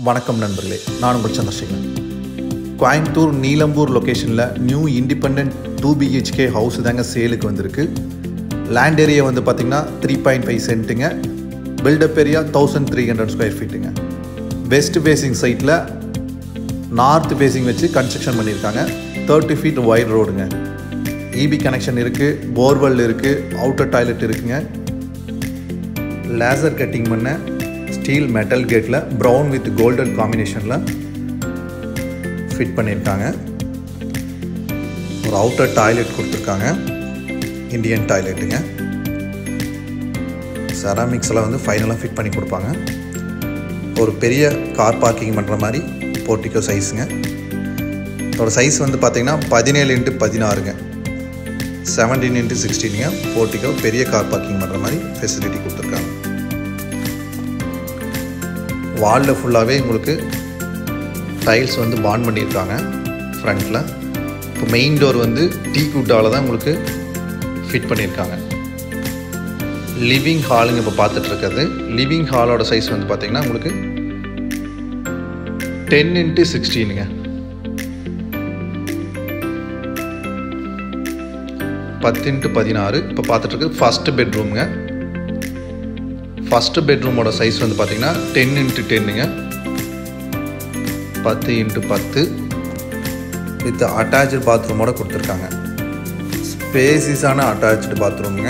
வணக்கம் நண்பர்களே, நான் உங்கள் சந்திரசேகரன். கோயம்புத்தூர் நீலம்பூர் லொக்கேஷனில் நியூ இண்டிபெண்ட் 2 BHK ஹவுஸ் தாங்க சேலுக்கு வந்திருக்கு. லேண்ட் ஏரியா வந்து பார்த்திங்கன்னா 3.5 சென்ட்டுங்க. பில்டப் ஏரியா 1300 ஸ்கொயர் ஃபீட்டுங்க. வெஸ்ட் ஃபேஸிங் சைட்டில் நார்த் ஃபேஸிங் வச்சு கன்ஸ்ட்ரக்ஷன் பண்ணியிருக்காங்க. 30 ஃபீட் வைட் ரோடுங்க. இபி கனெக்ஷன் இருக்குது, போர்வெல் இருக்குது, அவுட்டர் டாய்லெட் இருக்குங்க. லேசர் கட்டிங் பண்ண ஸ்டீல் மெட்டல் கேட்டில் ப்ரௌன் வித் கோல்டன் காம்பினேஷனில் ஃபிட் பண்ணியிருக்காங்க. ஒரு அவுட்டர் டாய்லெட் கொடுத்துருக்காங்க, இந்தியன் டாய்லெட்டுங்க. செராமிக்ஸில் வந்து ஃபைனலாக ஃபிட் பண்ணி கொடுப்பாங்க. ஒரு பெரிய கார் பார்க்கிங் பண்ணுற மாதிரி போர்ட்டிகோ சைஸுங்க. இதோட சைஸ் வந்து பார்த்திங்கன்னா 17x16ங்க, 17x16ங்க. போர்ட்டிகோ பெரிய கார் பார்க்கிங் பண்ணுற மாதிரி ஃபெசிலிட்டி கொடுத்துருக்காங்க. வாலில் ஃபுல்லாகவே உங்களுக்கு டைல்ஸ் வந்து பாண்ட் பண்ணியிருக்காங்க ஃப்ரண்ட்டில். இப்போ மெயின் டோர் வந்து டீக் வுட்டால் தான் உங்களுக்கு ஃபிட் பண்ணியிருக்காங்க. லிவிங் ஹாலுங்க இப்போ பார்த்துட்ருக்கிறது. லிவிங் ஹாலோட சைஸ் வந்து பார்த்திங்கன்னா உங்களுக்கு 10x16ங்க, 10x16. இப்போ பார்த்துட்ருக்கு ஃபஸ்ட்டு பெட்ரூம்ங்க. ஃபஸ்ட்டு பெட்ரூமோட சைஸ் வந்து பார்த்திங்கன்னா 10x10ங்க, 10x10 வித் அட்டாச்சு பாத்ரூமோட கொடுத்துருக்காங்க. ஸ்பேசிஸான அட்டாச்சு பாத்ரூமுங்க.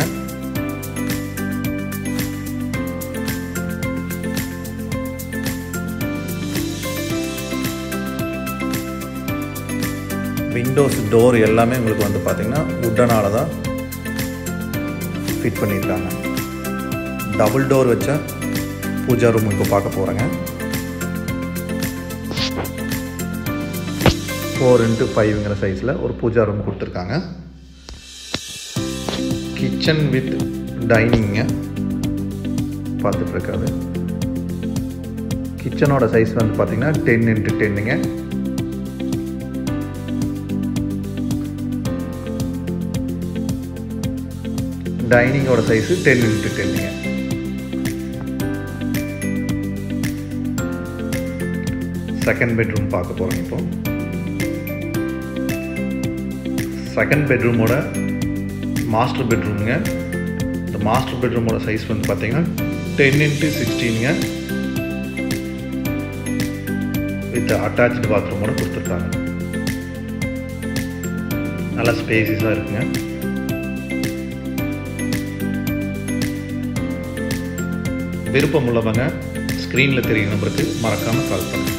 விண்டோஸ் டோர் எல்லாமே உங்களுக்கு வந்து பார்த்திங்கன்னா வுட்டனால தான் ஃபிட் பண்ணியிருக்காங்க. டபுள் டோர் வச்ச பூஜா ரூம் இப்போ பார்க்க போகிறேங்க. 4x5ங்கிற சைஸில் ஒரு பூஜா ரூம் கொடுத்துருக்காங்க. கிச்சன் வித் டைனிங்க பார்த்துட்ருக்காது. கிச்சனோட சைஸ் வந்து பார்த்திங்கன்னா 10x10ங்க. டைனிங்கோட சைஸு 10x10ங்க. செகண்ட் பெட்ரூம் பார்க்க போகிறோம். இப்போ செகண்ட் பெட்ரூமோட மாஸ்டர் பெட்ரூமுங்க. இந்த மாஸ்டர் பெட்ரூமோட சைஸ் வந்து பார்த்தீங்கன்னா 10x16ங்க வித் அட்டாச்சு பாத்ரூமோட கொடுத்துருக்காங்க. நல்லா ஸ்பேசிஸாக இருக்குங்க. விருப்பம் உள்ளவங்க ஸ்க்ரீனில் தெரியும் நம்பருக்கு மறக்காமல் கால் பண்ணுங்கள்.